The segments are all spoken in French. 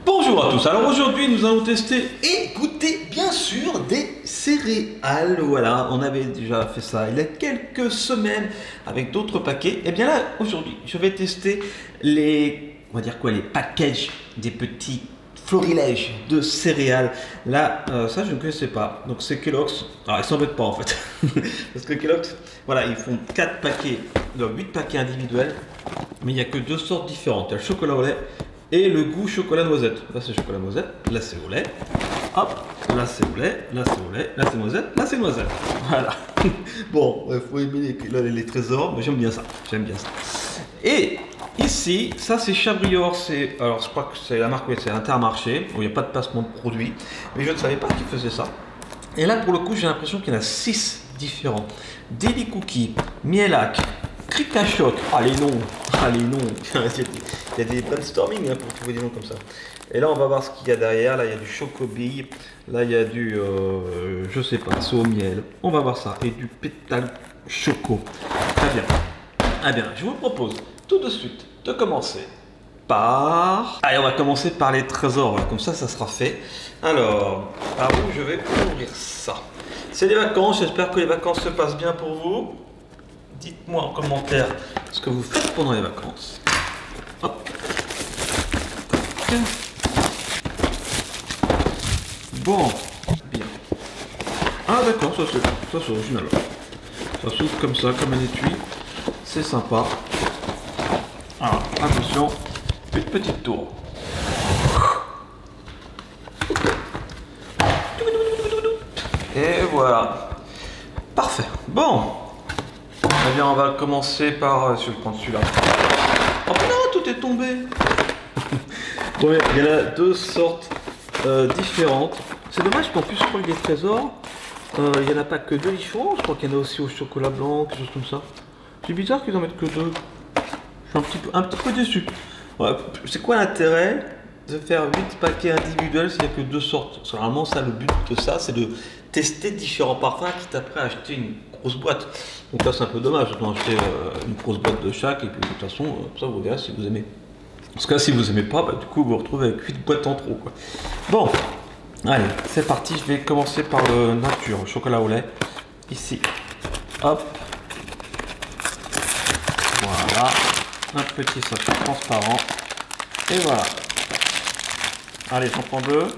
Bonjour à tous, alors aujourd'hui nous allons tester et goûter bien sûr des céréales. Voilà, on avait déjà fait ça il y a quelques semaines avec d'autres paquets. Et bien là aujourd'hui je vais tester les, on va dire quoi, les packages des petits florilèges de céréales. Là ça je ne connaissais pas, donc c'est Kellogg's. Alors ils s'embêtent pas en fait parce que Kellogg's, voilà, ils font 4 paquets, donc 8 paquets individuels, mais il n'y a que 2 sortes différentes. Il y a le chocolat au lait et le goût chocolat noisette. Là c'est chocolat noisette, là c'est au lait. Hop, là c'est au lait, là c'est au lait, là c'est noisette, là c'est noisette. Voilà. Bon, il faut aimer les trésors, mais j'aime bien ça. J'aime bien ça. Et ici, ça c'est Chabrior, c'est, alors je crois que c'est la marque, c'est Intermarché, où il n'y a pas de placement de produits, mais je ne savais pas qu'ils faisaient ça. Et là pour le coup j'ai l'impression qu'il y en a 6 différents. Daily Cookie, Mielac, Cricachoc, ah les noms, il y a des brainstorming hein, pour trouver des noms comme ça. Et là on va voir ce qu'il y a derrière, là il y a du chocobille, là il y a du, je sais pas, c'est au miel, on va voir ça, et du pétale choco. Très bien. Ah bien, je vous propose tout de suite de commencer par... Allez, on va commencer par les trésors, voilà, comme ça sera fait. Alors, par où je vais ouvrir ça? C'est les vacances, j'espère que les vacances se passent bien pour vous. Dites-moi en commentaire ce que vous faites pendant les vacances. Hop. Bon, bien. Ah d'accord, ça c'est original. Ça s'ouvre comme ça, comme un étui. C'est sympa. Alors, attention, une petite tour. Et voilà. Parfait. Bon. Eh bien, on va commencer par... Je vais prendre celui-là. Oh non, tout est tombé. Bon, il y en a 2 sortes différentes. C'est dommage qu'en plus, je crois que les trésors, il n'y en a pas que 2 différents. Je crois qu'il y en a aussi au chocolat blanc, quelque chose comme ça. C'est bizarre qu'ils en mettent que 2. Je suis un petit peu déçu. Ouais, c'est quoi l'intérêt de faire 8 paquets individuels s'il n'y a que 2 sortes? Parce que normalement, ça, le but de ça, c'est de tester différents parfums, quitte après à acheter une grosse boîte. Donc là, c'est un peu dommage. Je dois acheter une grosse boîte de chaque, et puis de toute façon, ça vous verrez si vous aimez. Parce que là, si vous aimez pas, bah, du coup, vous vous retrouvez avec 8 boîtes en trop, quoi. Bon, allez, c'est parti. Je vais commencer par le nature, le chocolat au lait. Ici, hop. Voilà, un petit sachet transparent. Et voilà. Allez, j'en prends 2.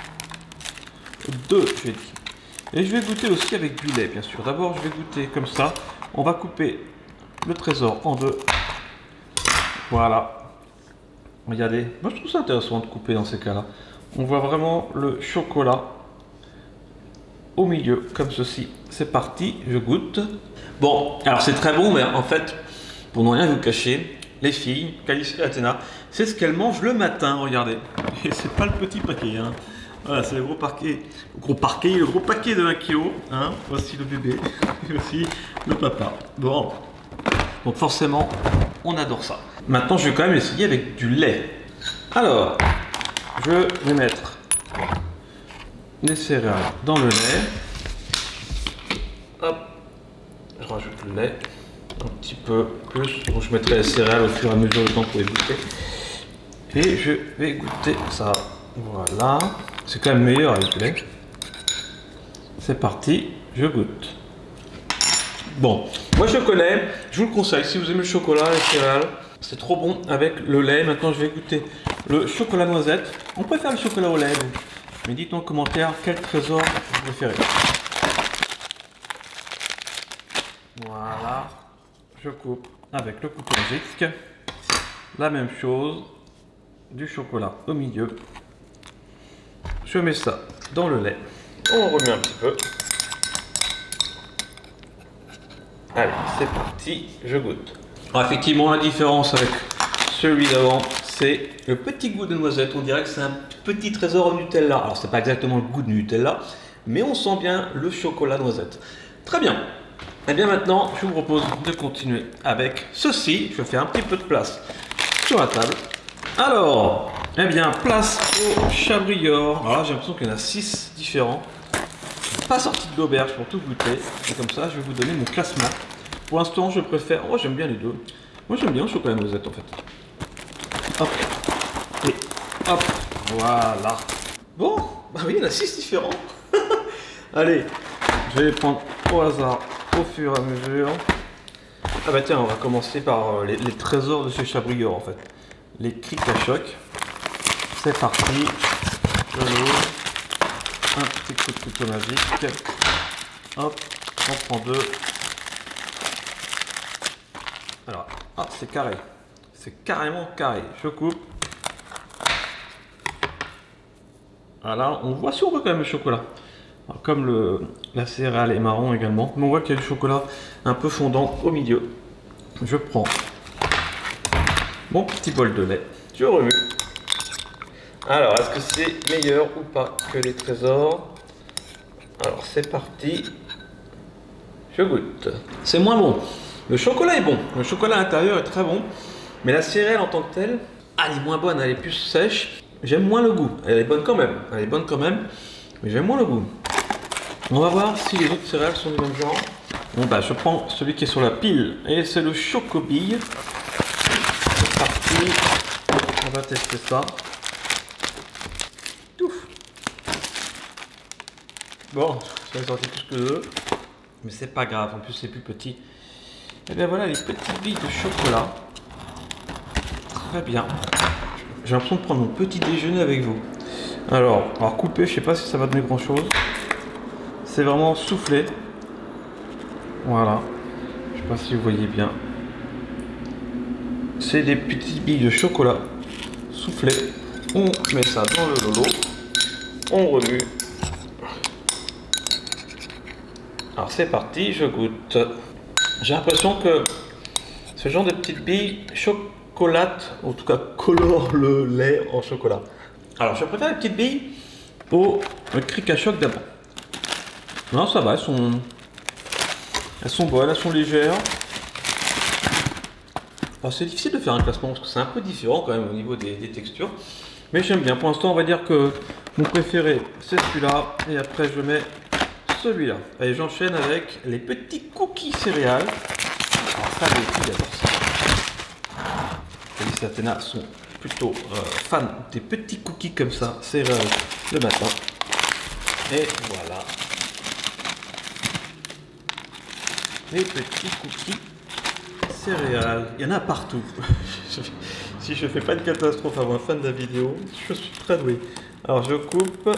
2, je vais dire. Et je vais goûter aussi avec du lait, bien sûr. D'abord, je vais goûter comme ça. On va couper le trésor en 2. Voilà. Regardez. Moi, je trouve ça intéressant de couper dans ces cas-là. On voit vraiment le chocolat au milieu, comme ceci. C'est parti, je goûte. Bon, alors c'est très bon, mais en fait, pour ne rien vous cacher, les filles, Calice et Athéna, c'est ce qu'elles mangent le matin, regardez. Et c'est pas le petit paquet, hein. Voilà, c'est le gros paquet, le gros paquet de 1 kg, hein. Voici le bébé, et aussi le papa. Bon, donc forcément, on adore ça. Maintenant, je vais quand même essayer avec du lait. Alors, je vais mettre les céréales dans le lait. Hop, je rajoute le lait. Un petit peu plus, donc je mettrai les céréales au fur et à mesure du temps pour les goûter. Et je vais goûter ça. Voilà, c'est quand même meilleur avec du lait. C'est parti, je goûte. Bon, moi je connais, je vous le conseille, si vous aimez le chocolat, les céréales, c'est trop bon avec le lait. Maintenant je vais goûter le chocolat noisette. On peut faire le chocolat au lait, donc. Mais dites en commentaire quel trésor vous préférez. Voilà. Je coupe avec le couteau magique. La même chose. Du chocolat au milieu. Je mets ça dans le lait. On remet un petit peu. Allez, c'est parti. Je goûte. Alors, effectivement, la différence avec celui d'avant, c'est le petit goût de noisette. On dirait que c'est un petit trésor au Nutella. Alors, c'est pas exactement le goût de Nutella, mais on sent bien le chocolat noisette. Très bien. Et bien maintenant, je vous propose de continuer avec ceci. Je fais un petit peu de place sur la table. Alors, eh bien, place au Chabrior. Alors là, j'ai l'impression qu'il y en a 6 différents. Pas sorti de l'auberge pour tout goûter. Et comme ça, je vais vous donner mon classement. Pour l'instant, je préfère... Oh, j'aime bien les deux. Moi, j'aime bien le chocolat noisette, en fait. Hop. Et hop. Voilà. Bon, bah oui, il y en a 6 différents. Allez, je vais les prendre au hasard au fur et à mesure. Ah bah tiens, on va commencer par les trésors de ce Chabrillard en fait. Les crics à choc. C'est parti. Je l'ouvre. Un petit coup de couteau magique. Hop, on prend 2. Alors, ah, c'est carré. C'est carrément carré. Je coupe. Voilà, on voit si on veut quand même le chocolat. Alors, comme la céréale est marron également, mais on voit qu'il y a du chocolat un peu fondant au milieu. Je prends mon petit bol de lait. Je remue. Alors, est-ce que c'est meilleur ou pas que les trésors? Alors, c'est parti. Je goûte. C'est moins bon. Le chocolat est bon. Le chocolat à l'intérieur est très bon. Mais la céréale en tant que telle, elle est moins bonne. Elle est plus sèche. J'aime moins le goût. Elle est bonne quand même. Elle est bonne quand même. Mais j'aime moins le goût. On va voir si les autres céréales sont du même genre. Bon bah, je prends celui qui est sur la pile. Et c'est le Chocobille. C'est parti. On va tester ça. Ouf. Bon, j'en ai sorti plus que 2. Mais c'est pas grave, en plus c'est plus petit. Et bien voilà les petites billes de chocolat. Très bien. J'ai l'impression de prendre mon petit déjeuner avec vous. Alors couper, je sais pas si ça va donner grand chose. C'est vraiment soufflé. Voilà. Je sais pas si vous voyez bien. C'est des petites billes de chocolat soufflées. On met ça dans le lolo. On remue. Alors c'est parti, je goûte. J'ai l'impression que ce genre de petites billes chocolate, en tout cas colore le lait en chocolat. Alors je préfère les petites billes au cric à choc d'abord. Non, ça va, elles sont bonnes, elles sont légères. Alors c'est difficile de faire un classement parce que c'est un peu différent quand même au niveau des textures. Mais j'aime bien. Pour l'instant, on va dire que mon préféré c'est celui-là. Et après je mets celui-là. Et j'enchaîne avec les petits cookies céréales. Alors ça, les filles adorent ça. Les Athéna sont plutôt fans des petits cookies comme ça, céréales le matin. Et voilà. Les petits cookies céréales. Il y en a partout. Si je fais pas de catastrophe avant un fan de la vidéo, je suis très doué. Alors je coupe.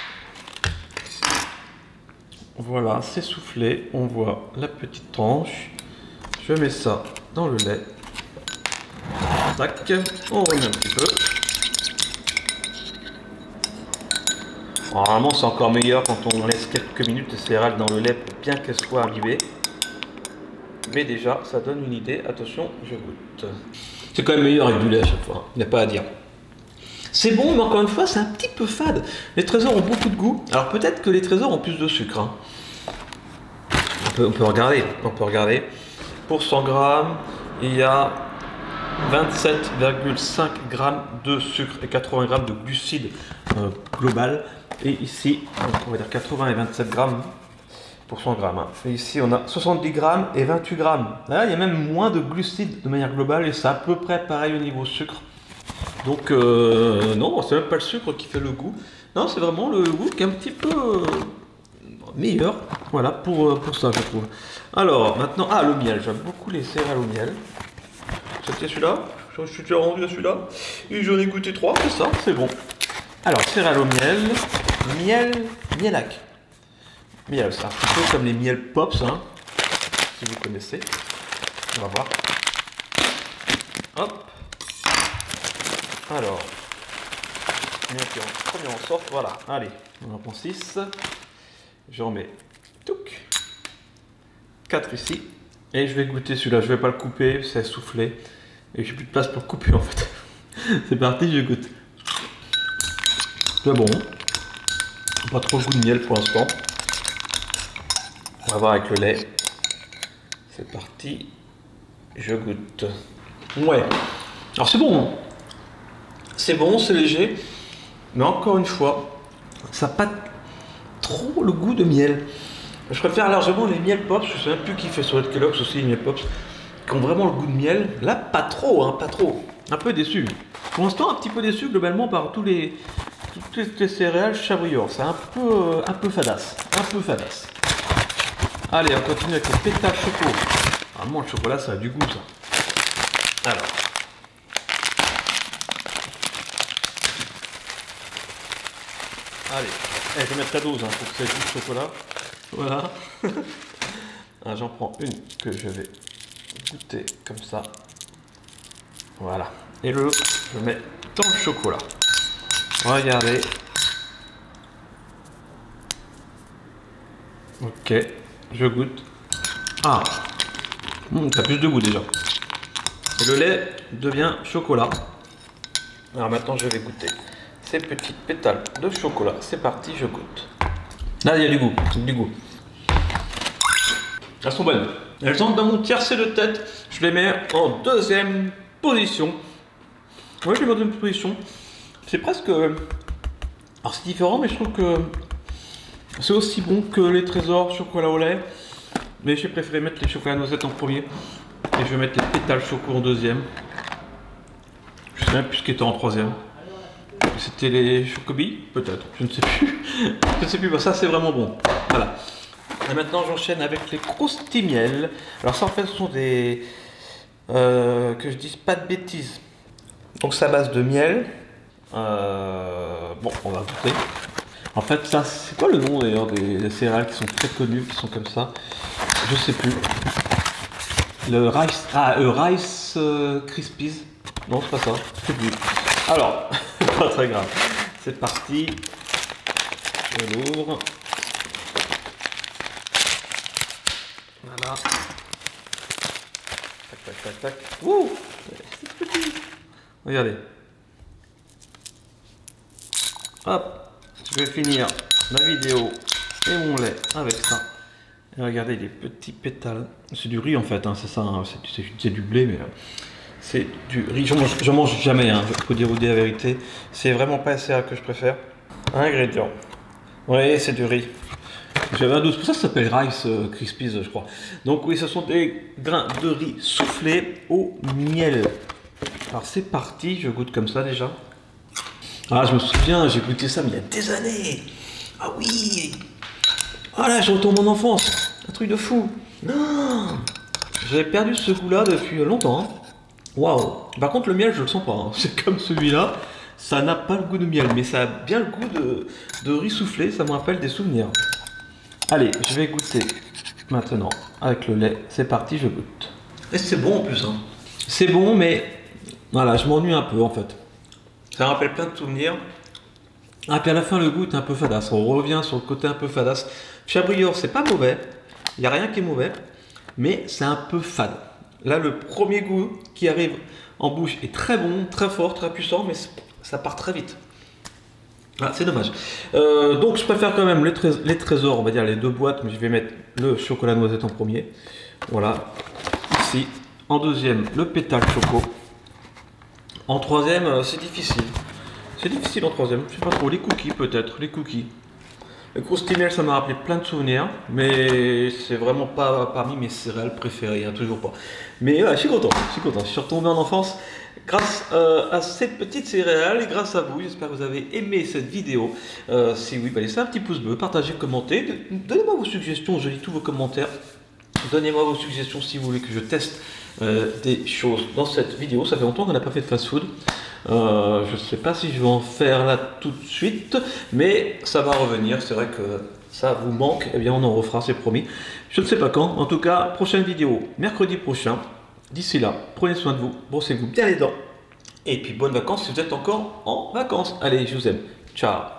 Voilà, c'est soufflé. On voit la petite tranche. Je mets ça dans le lait. Tac, on remet un petit peu. Normalement, c'est encore meilleur quand on laisse quelques minutes de céréales dans le lait pour bien qu'elles soient arrivées. Mais déjà, ça donne une idée. Attention, je goûte. C'est quand même meilleur avec du lait à chaque fois. Il n'y a pas à dire. C'est bon, mais encore une fois, c'est un petit peu fade. Les trésors ont beaucoup de goût. Alors peut-être que les trésors ont plus de sucre. Hein. On peut regarder. Pour 100 grammes, il y a 27,5 grammes de sucre et 80 grammes de glucides global. Et ici, on va dire 80 et 27 grammes pour 100 grammes. Hein. Et ici, on a 70 grammes et 28 grammes. Là, il y a même moins de glucides de manière globale et c'est à peu près pareil au niveau sucre. Donc, non, c'est même pas le sucre qui fait le goût. Non, c'est vraiment le goût qui est un petit peu meilleur. Voilà, pour ça, je trouve. Alors, maintenant, le miel. J'aime beaucoup les céréales au miel. C'était celui-là. Je suis déjà rendu à celui-là. Et j'en ai goûté 3, c'est ça, c'est bon. Alors, céréales au miel. Mielac. Miel, c'est un petit peu comme les miel pops, hein, si vous connaissez. On va voir. Hop. Alors, premier en sorte, voilà, allez, on en prend 6, je remets 4 ici, et je vais goûter celui-là, je vais pas le couper, c'est soufflé, et j'ai plus de place pour le couper en fait. C'est parti, je goûte. C'est bon, pas trop le goût de miel pour l'instant. On va voir avec le lait, c'est parti, je goûte. Ouais, alors c'est bon. C'est bon, c'est léger, mais encore une fois, ça n'a pas trop le goût de miel. Je préfère largement les miel pops, je ne sais même plus qui fait sur le Kellogg's aussi, les miel pops, qui ont vraiment le goût de miel. Là, pas trop, hein, pas trop. Un peu déçu. Pour l'instant, un petit peu déçu globalement par toutes les céréales Chabrior. C'est un peu fadasse. Un peu fadasse. Allez, on continue avec le pétale choco. Vraiment, le chocolat, ça a du goût, ça. Alors. Allez, je vais mettre la dose hein, pour que ça ait du chocolat. Voilà. J'en prends une que je vais goûter comme ça. Voilà. Et je mets dans le chocolat. Regardez. Ok, je goûte. Ah, ça a plus de goût déjà. Et le lait devient chocolat. Alors maintenant je vais goûter ces petites pétales de chocolat. C'est parti, je goûte. Là il y a du goût, Elles sont bonnes. Elles entrent dans mon tiercé de tête. Je les mets en deuxième position. Oui, je les mets en deuxième position. C'est presque... Alors c'est différent, mais je trouve que c'est aussi bon que les trésors chocolat au lait. Mais j'ai préféré mettre les chocolats noisettes en premier. Et je vais mettre les pétales choco en deuxième. Je sais même plus ce qui était en troisième. C'était les chocobilles, peut-être, je ne sais plus. Je ne sais plus, ça c'est vraiment bon. Voilà. Et maintenant j'enchaîne avec les croustimiel. Alors ça en fait ce sont des... que je dise pas de bêtises. Donc c'est à base de miel. Bon, on va goûter. En fait ça, c'est quoi le nom d'ailleurs des céréales qui sont très connues, qui sont comme ça? Je sais plus. Le rice... Rice Krispies. Non, c'est pas ça. Je sais plus. Alors, pas très grave. C'est parti. Je l'ouvre. Voilà. Tac, tac, tac, tac. Ouh, c'est petit. Regardez. Hop. Je vais finir la vidéo et mon lait avec ça. Et regardez les petits pétales. C'est du riz en fait, hein, c'est ça. Hein. C'est du blé, mais... c'est du riz, j'en mange jamais, hein, je peux dire la vérité. C'est vraiment pas la céréale que je préfère. Ingrédients. Oui, c'est du riz. J'avais un doute, pour ça s'appelle Rice Krispies, je crois. Donc oui, ce sont des grains de riz soufflés au miel. Alors c'est parti, je goûte comme ça déjà. Ah, je me souviens, j'ai goûté ça mais il y a des années. Ah oui. Ah là, je retourne mon enfance. Un truc de fou. Non. J'avais perdu ce goût-là depuis longtemps. Hein. Waouh! Par contre, le miel, je le sens pas. Hein. C'est comme celui-là. Ça n'a pas le goût de miel, mais ça a bien le goût de riz soufflé. Ça me rappelle des souvenirs. Allez, je vais goûter maintenant avec le lait. C'est parti, je goûte. Et c'est bon en plus. Hein. C'est bon, mais voilà, je m'ennuie un peu en fait. Ça me rappelle plein de souvenirs. Ah, puis à la fin, le goût est un peu fadasse. On revient sur le côté un peu fadasse. Chabrior, c'est pas mauvais. Il n'y a rien qui est mauvais, mais c'est un peu fade. Là, le premier goût qui arrive en bouche est très bon, très fort, très puissant, mais ça part très vite. Ah, c'est dommage. Donc, je préfère quand même les trésors, on va dire les deux boîtes, mais je vais mettre le chocolat noisette en premier. Voilà, ici. En deuxième, le pétale choco. En troisième, c'est difficile. C'est difficile en troisième, je sais pas trop. Les cookies, peut-être, les cookies. Le croustimiel, ça m'a rappelé plein de souvenirs, mais c'est vraiment pas parmi mes céréales préférées, hein, toujours pas. Mais ouais, je suis content, je suis retombé en enfance grâce à ces petites céréales et grâce à vous. J'espère que vous avez aimé cette vidéo. Si oui, laissez un petit pouce bleu, partagez, commentez, donnez-moi vos suggestions, je lis tous vos commentaires. Donnez-moi vos suggestions si vous voulez que je teste des choses dans cette vidéo. Ça fait longtemps qu'on n'a pas fait de fast-food. Je ne sais pas si je vais en faire là tout de suite, mais ça va revenir. C'est vrai que ça vous manque. Eh bien, on en refera, c'est promis. Je ne sais pas quand. En tout cas, prochaine vidéo mercredi prochain. D'ici là, prenez soin de vous, brossez-vous bien les dents. Et puis bonnes vacances si vous êtes encore en vacances. Allez, je vous aime. Ciao.